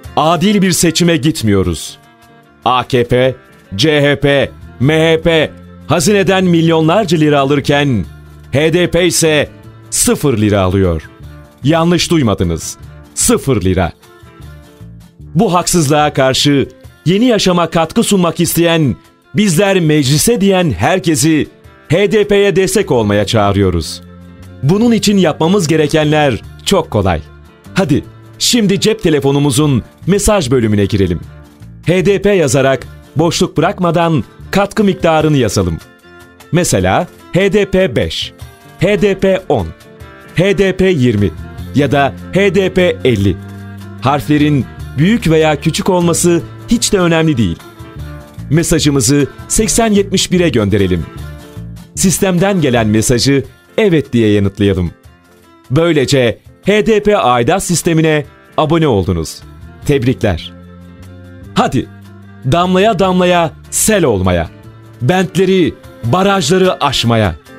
adil bir seçime gitmiyoruz. AKP, CHP, MHP hazineden milyonlarca lira alırken HDP ise 0 lira alıyor. Yanlış duymadınız. 0 lira. Bu haksızlığa karşı yeni yaşama katkı sunmak isteyen, bizler meclise diyen herkesi HDP'ye destek olmaya çağırıyoruz. Bunun için yapmamız gerekenler çok kolay. Hadi şimdi cep telefonumuzun mesaj bölümüne girelim. HDP yazarak boşluk bırakmadan katkı miktarını yazalım. Mesela HDP 5, HDP 10, HDP 20 ya da HDP 50. Harflerin büyük veya küçük olması hiç de önemli değil. Mesajımızı 8071'e gönderelim. Sistemden gelen mesajı evet diye yanıtlayalım. Böylece HDP aidat sistemine abone oldunuz. Tebrikler. Hadi damlaya damlaya sel olmaya, bentleri, barajları aşmaya.